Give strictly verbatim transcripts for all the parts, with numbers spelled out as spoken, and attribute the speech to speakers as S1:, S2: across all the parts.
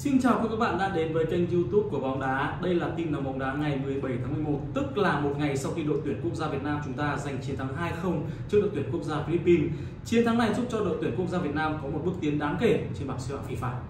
S1: Xin chào các bạn đã đến với kênh YouTube của Bóng Đá. Đây là tin nóng bóng đá ngày mười bảy tháng mười một, tức là một ngày sau khi đội tuyển quốc gia Việt Nam chúng ta giành chiến thắng hai không trước đội tuyển quốc gia Philippines. Chiến thắng này giúp cho đội tuyển quốc gia Việt Nam có một bước tiến đáng kể trên bảng xếp hạng FIFA.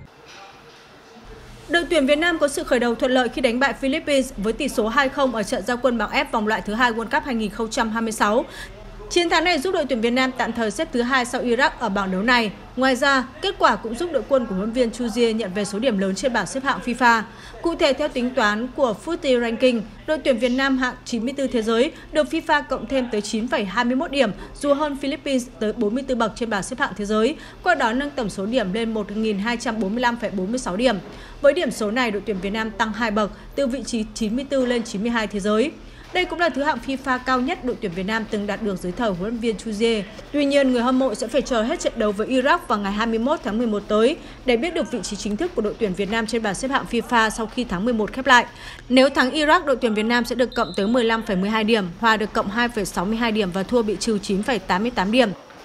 S2: Đội tuyển Việt Nam có sự khởi đầu thuận lợi khi đánh bại Philippines với tỷ số hai không ở trận ra quân bảng F vòng loại thứ hai World Cup hai nghìn không trăm hai mươi sáu. Chiến thắng này giúp đội tuyển Việt Nam tạm thời xếp thứ hai sau Iraq ở bảng đấu này. Ngoài ra, kết quả cũng giúp đội quân của huấn luyện viên Chuzier nhận về số điểm lớn trên bảng xếp hạng FIFA. Cụ thể, theo tính toán của Footy Ranking, đội tuyển Việt Nam hạng chín mươi tư thế giới được FIFA cộng thêm tới chín phẩy hai mươi mốt điểm, dù hơn Philippines tới bốn mươi tư bậc trên bảng xếp hạng thế giới, qua đó nâng tổng số điểm lên một nghìn hai trăm bốn mươi lăm phẩy bốn mươi sáu điểm. Với điểm số này, đội tuyển Việt Nam tăng hai bậc, từ vị trí chín mươi tư lên chín mươi hai thế giới. Đây cũng là thứ hạng FIFA cao nhất đội tuyển Việt Nam từng đạt được dưới thời huấn luyện viên Chuzier. Tuy nhiên, người hâm mộ sẽ phải chờ hết trận đấu với Iraq vào ngày hai mươi mốt tháng mười một tới để biết được vị trí chính thức của đội tuyển Việt Nam trên bảng xếp hạng FIFA sau khi tháng mười một khép lại. Nếu thắng Iraq, đội tuyển Việt Nam sẽ được cộng tới mười lăm phẩy mười hai điểm, hòa được cộng hai phẩy sáu mươi hai điểm và thua bị trừ chín phẩy tám mươi tám điểm.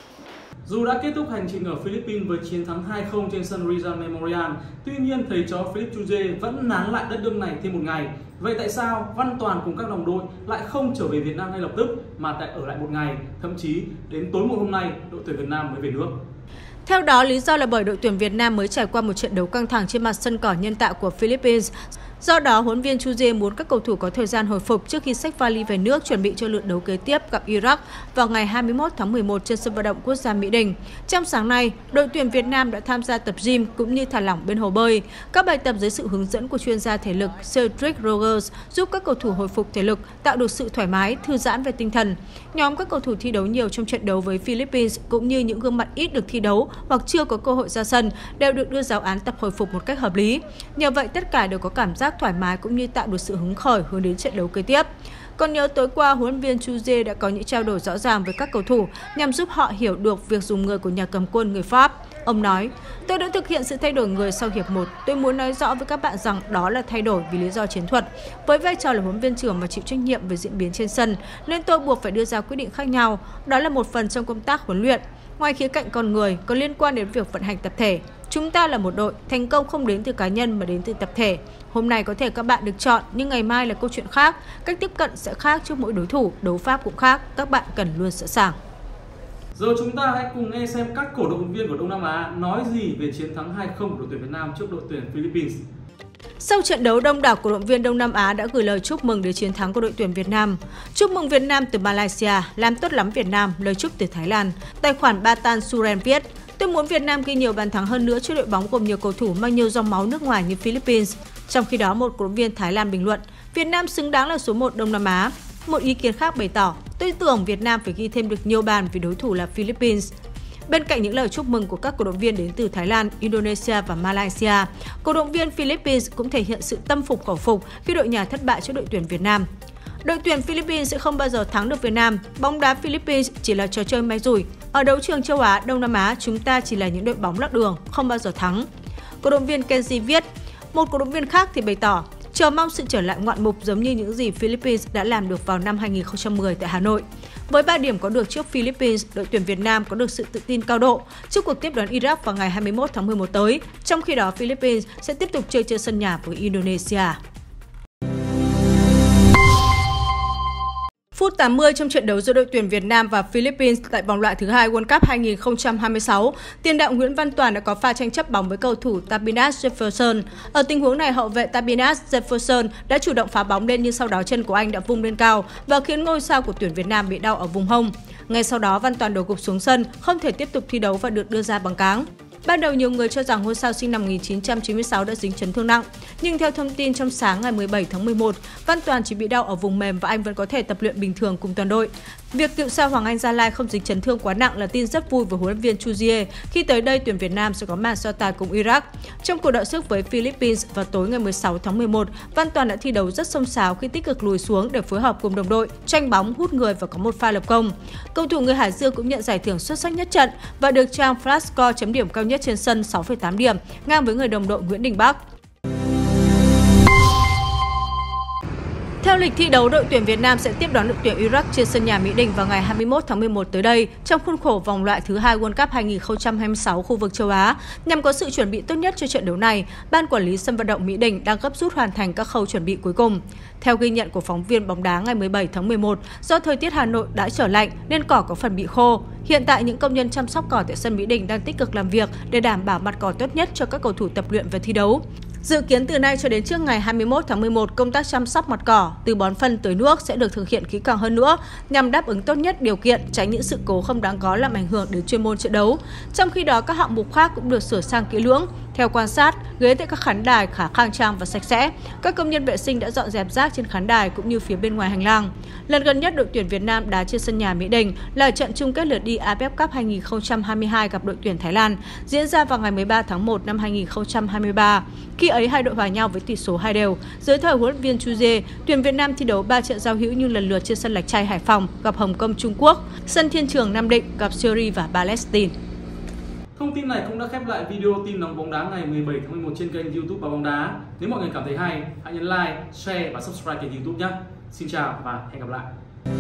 S1: Dù đã kết thúc hành trình ở Philippines với chiến thắng hai không trên sân Rizal Memorial, tuy nhiên thầy trò Philippe Chuzier vẫn nán lại đất nước này thêm một ngày. Vậy tại sao Văn Toàn cùng các đồng đội lại không trở về Việt Nam ngay lập tức mà lại ở lại một ngày, thậm chí đến tối muộn hôm nay đội tuyển Việt Nam mới về nước?
S2: Theo đó, lý do là bởi đội tuyển Việt Nam mới trải qua một trận đấu căng thẳng trên mặt sân cỏ nhân tạo của Philippines. Do đó, huấn luyện viên Chuzier muốn các cầu thủ có thời gian hồi phục trước khi xách vali về nước chuẩn bị cho lượt đấu kế tiếp gặp Iraq vào ngày hai mươi mốt tháng mười một trên sân vận động quốc gia Mỹ Đình. Trong sáng nay, đội tuyển Việt Nam đã tham gia tập gym cũng như thả lỏng bên hồ bơi. Các bài tập dưới sự hướng dẫn của chuyên gia thể lực Cedric Rogers giúp các cầu thủ hồi phục thể lực, tạo được sự thoải mái, thư giãn về tinh thần. Nhóm các cầu thủ thi đấu nhiều trong trận đấu với Philippines cũng như những gương mặt ít được thi đấu hoặc chưa có cơ hội ra sân đều được đưa giáo án tập hồi phục một cách hợp lý. Nhờ vậy, tất cả đều có cảm giác thoải mái cũng như tạo được sự hứng khởi hướng đến trận đấu kế tiếp. Còn nhớ tối qua, huấn luyện viên Chuzier đã có những trao đổi rõ ràng với các cầu thủ nhằm giúp họ hiểu được việc dùng người của nhà cầm quân người Pháp. Ông nói, tôi đã thực hiện sự thay đổi người sau hiệp một. Tôi muốn nói rõ với các bạn rằng đó là thay đổi vì lý do chiến thuật. Với vai trò là huấn luyện viên trưởng và chịu trách nhiệm về diễn biến trên sân, nên tôi buộc phải đưa ra quyết định khác nhau. Đó là một phần trong công tác huấn luyện. Ngoài khía cạnh con người, có liên quan đến việc vận hành tập thể. Chúng ta là một đội, thành công không đến từ cá nhân mà đến từ tập thể. Hôm nay có thể các bạn được chọn, nhưng ngày mai là câu chuyện khác. Cách tiếp cận sẽ khác trước mỗi đối thủ, đấu pháp cũng khác. Các bạn cần luôn sẵn sàng.
S1: Giờ chúng ta hãy cùng nghe xem các cổ động viên của Đông Nam Á nói gì về chiến thắng hai không của đội tuyển Việt Nam trước đội tuyển Philippines.
S2: Sau trận đấu, đông đảo cổ động viên Đông Nam Á đã gửi lời chúc mừng đến chiến thắng của đội tuyển Việt Nam. Chúc mừng Việt Nam từ Malaysia, làm tốt lắm Việt Nam, lời chúc từ Thái Lan. Tài khoản Batan Suren viết, tôi muốn Việt Nam ghi nhiều bàn thắng hơn nữa trước đội bóng gồm nhiều cầu thủ mang nhiều dòng máu nước ngoài như Philippines. Trong khi đó, một cổ động viên Thái Lan bình luận, Việt Nam xứng đáng là số một Đông Nam Á. Một ý kiến khác bày tỏ, tôi tưởng Việt Nam phải ghi thêm được nhiều bàn vì đối thủ là Philippines. Bên cạnh những lời chúc mừng của các cổ động viên đến từ Thái Lan, Indonesia và Malaysia, cổ động viên Philippines cũng thể hiện sự tâm phục khẩu phục khi đội nhà thất bại trước đội tuyển Việt Nam. Đội tuyển Philippines sẽ không bao giờ thắng được Việt Nam. Bóng đá Philippines chỉ là trò chơi may rủi. Ở đấu trường châu Á, Đông Nam Á, chúng ta chỉ là những đội bóng lót đường, không bao giờ thắng. Cổ động viên Kenji viết. Một cổ động viên khác thì bày tỏ, chờ mong sự trở lại ngoạn mục giống như những gì Philippines đã làm được vào năm hai nghìn không trăm mười tại Hà Nội. Với ba điểm có được trước Philippines, đội tuyển Việt Nam có được sự tự tin cao độ trước cuộc tiếp đón Iraq vào ngày hai mươi mốt tháng mười một tới. Trong khi đó, Philippines sẽ tiếp tục chơi trên sân nhà với Indonesia. Phút tám mươi trong trận đấu giữa đội tuyển Việt Nam và Philippines tại vòng loại thứ hai World Cup hai nghìn không trăm hai mươi sáu, tiền đạo Nguyễn Văn Toàn đã có pha tranh chấp bóng với cầu thủ Tabinas Jefferson. Ở tình huống này, hậu vệ Tabinas Jefferson đã chủ động phá bóng lên nhưng sau đó chân của anh đã vung lên cao và khiến ngôi sao của tuyển Việt Nam bị đau ở vùng hông. Ngay sau đó, Văn Toàn đổ gục xuống sân, không thể tiếp tục thi đấu và được đưa ra bằng cáng. Ban đầu nhiều người cho rằng ngôi sao sinh năm một nghìn chín trăm chín mươi sáu đã dính chấn thương nặng, nhưng theo thông tin trong sáng ngày mười bảy tháng mười một, Văn Toàn chỉ bị đau ở vùng mềm và anh vẫn có thể tập luyện bình thường cùng toàn đội. Việc cựu sao Hoàng Anh Gia Lai không dính chấn thương quá nặng là tin rất vui với huấn luyện viên Chuzier khi tới đây tuyển Việt Nam sẽ có màn so tài cùng Iraq. Trong cuộc đọ sức với Philippines vào tối ngày mười sáu tháng mười một, Văn Toàn đã thi đấu rất xông xáo khi tích cực lùi xuống để phối hợp cùng đồng đội, tranh bóng, hút người và có một pha lập công. Cầu thủ người Hải Dương cũng nhận giải thưởng xuất sắc nhất trận và được trang Flashscore chấm điểm cao nhất trên sân sáu phẩy tám điểm, ngang với người đồng đội Nguyễn Đình Bắc. Theo Theo lịch thi đấu, đội tuyển Việt Nam sẽ tiếp đón đội tuyển Iraq trên sân nhà Mỹ Đình vào ngày hai mươi mốt tháng mười một tới đây trong khuôn khổ vòng loại thứ hai World Cup hai nghìn không trăm hai mươi sáu khu vực châu Á. Nhằm có sự chuẩn bị tốt nhất cho trận đấu này, Ban quản lý sân vận động Mỹ Đình đang gấp rút hoàn thành các khâu chuẩn bị cuối cùng. Theo ghi nhận của phóng viên bóng đá ngày mười bảy tháng mười một, do thời tiết Hà Nội đã trở lạnh nên cỏ có phần bị khô. Hiện tại, những công nhân chăm sóc cỏ tại sân Mỹ Đình đang tích cực làm việc để đảm bảo mặt cỏ tốt nhất cho các cầu thủ tập luyện và thi đấu. Dự kiến từ nay cho đến trước ngày hai mươi mốt tháng mười một, công tác chăm sóc mặt cỏ từ bón phân tới nước sẽ được thực hiện kỹ càng hơn nữa nhằm đáp ứng tốt nhất điều kiện, tránh những sự cố không đáng có làm ảnh hưởng đến chuyên môn trận đấu. Trong khi đó, các hạng mục khác cũng được sửa sang kỹ lưỡng. Theo quan sát, ghế tại các khán đài khá khang trang và sạch sẽ. Các công nhân vệ sinh đã dọn dẹp rác trên khán đài cũng như phía bên ngoài hành lang. Lần gần nhất đội tuyển Việt Nam đá trên sân nhà Mỹ Đình là trận chung kết lượt đi a ép ép Cup hai nghìn không trăm hai mươi hai gặp đội tuyển Thái Lan, diễn ra vào ngày mười ba tháng một năm hai nghìn không trăm hai mươi ba. Khi ấy, hai đội hòa nhau với tỷ số hai đều. Dưới thời huấn luyện viên Chu Dê, tuyển Việt Nam thi đấu ba trận giao hữu nhưng lần lượt trên sân Lạch Tray Hải Phòng gặp Hồng Kông Trung Quốc, sân Thiên Trường Nam Định gặp Syria và Palestine.
S1: Thông tin này cũng đã khép lại video tin nóng bóng đá ngày mười bảy tháng mười một trên kênh YouTube Báo Bóng Đá. Nếu mọi người cảm thấy hay, hãy nhấn like, share và subscribe kênh YouTube nhé. Xin chào và hẹn gặp lại.